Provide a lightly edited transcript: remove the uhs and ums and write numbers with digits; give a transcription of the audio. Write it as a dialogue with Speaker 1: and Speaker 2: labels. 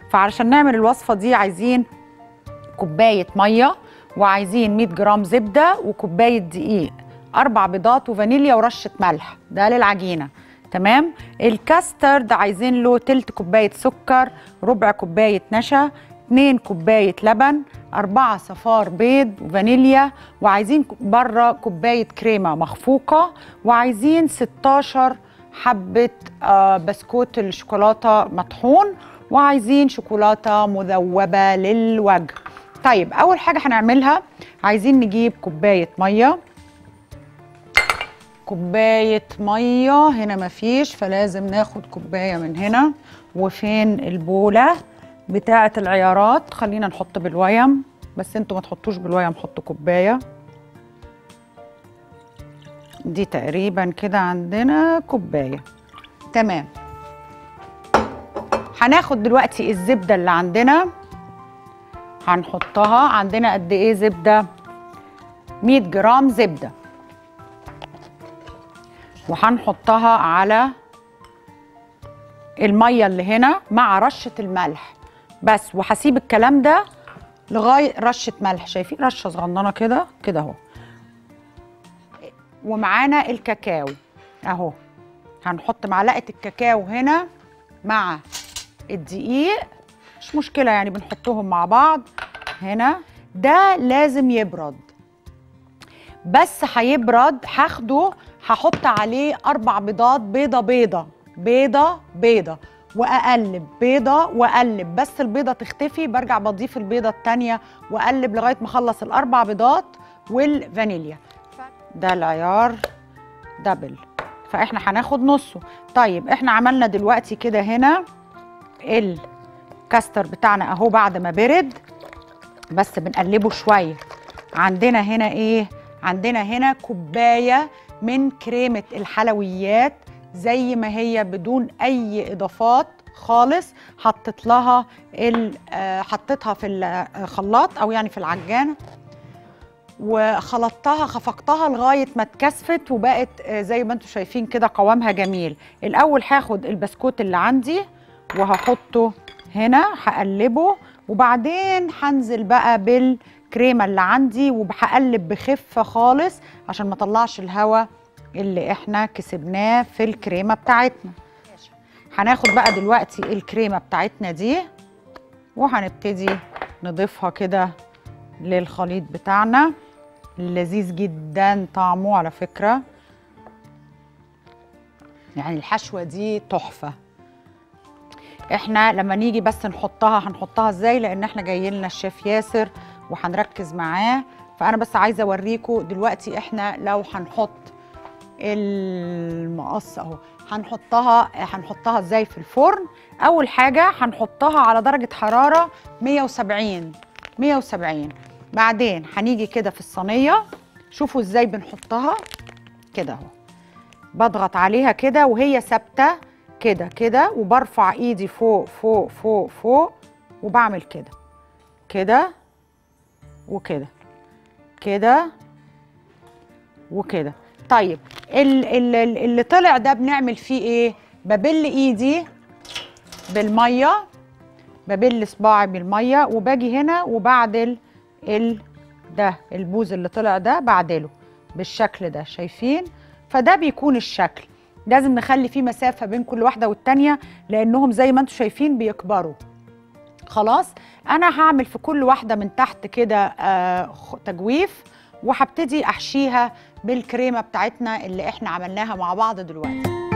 Speaker 1: فعلشان نعمل الوصفه دي عايزين كوبايه ميه، وعايزين 100 جرام زبده، وكوبايه دقيق، 4 بيضات، وفانيليا، ورشه ملح. ده للعجينه. تمام. الكاسترد عايزين له تلت كوبايه سكر، ربع كوبايه نشا، 2 كوبايه لبن، 4 صفار بيض وفانيليا، وعايزين بره كوبايه كريمه مخفوقه، وعايزين 16 حبه بسكوت الشوكولاته مطحون، وعايزين شوكولاته مذوبه للوجه. طيب اول حاجه هنعملها، عايزين نجيب كوبايه ميه. كوبايه ميه هنا مفيش، فلازم ناخد كوبايه من هنا. وفين البوله بتاعه العيارات؟ خلينا نحط بالويم، بس انتوا ما تحطوش بالويم، حطوا كوبايه. دي تقريبا كده عندنا كوبايه. تمام. هناخد دلوقتي الزبده اللي عندنا، هنحطها. عندنا قد ايه زبده؟ 100 جرام زبده، وهنحطها على الميه اللي هنا مع رشه الملح بس. وهسيب الكلام ده لغايه رشه ملح، شايفين رشه صغننه كده كده اهو. ومعانا الكاكاو اهو، هنحط معلقه الكاكاو هنا مع الدقيق، مش مشكله يعني بنحطهم مع بعض هنا. ده لازم يبرد، بس هيبرد. هاخده هحط عليه 4 بيضات، بيضه بيضه بيضه بيضه، واقلب بيضه واقلب، بس البيضه تختفي برجع بضيف البيضه الثانيه واقلب لغايه ما اخلص ال4 بيضات والفانيليا. ده العيار دبل، فاحنا هناخد نصه. طيب احنا عملنا دلوقتي كده هنا الكاستر بتاعنا اهو بعد ما برد، بس بنقلبه شويه. عندنا هنا ايه؟ عندنا هنا كوبايه من كريمه الحلويات زي ما هي بدون اي اضافات خالص. حطيتها في الخلاط او يعني في العجانه، وخلطتها خفقتها لغايه ما اتكثفت وبقت زي ما انتم شايفين كده قوامها جميل. الاول هاخد البسكوت اللي عندي وهحطه هنا، هقلبه، وبعدين هنزل بقى بالكريمه اللي عندي، وهقلب بخفه خالص عشان ما اطلعش الهواء اللي احنا كسبناه في الكريمه بتاعتنا. هناخد بقى دلوقتي الكريمه بتاعتنا دي وهنبتدي نضيفها كده للخليط بتاعنا. لذيذ جدا طعمه على فكره، يعني الحشوه دي تحفه. احنا لما نيجي بس هنحطها ازاي، لان احنا جاي لنا الشيف ياسر وهنركز معاه. فانا بس عايزه اوريكم دلوقتي احنا لو هنحط المقص اهو، هنحطها ازاي في الفرن. اول حاجه هنحطها على درجه حراره 170. بعدين هنيجي كده في الصينيه، شوفوا ازاي بنحطها كده اهو، بضغط عليها كده وهي ثابته كده كده، وبرفع ايدي فوق فوق فوق فوق، وبعمل كده كده وكده كده وكده. طيب اللي طلع ده بنعمل فيه ايه؟ ببل ايدي بالميه، ببل صباعي بالميه، وباجي هنا وبعدل ده البوز اللي طلع ده بعدله بالشكل ده، شايفين؟ فده بيكون الشكل. لازم نخلي فيه مسافه بين كل واحده والتانيه، لانهم زي ما انتم شايفين بيكبروا. خلاص انا هعمل في كل واحده من تحت كده تجويف، وهبتدي احشيها بالكريمه بتاعتنا اللي احنا عملناها مع بعض دلوقتي.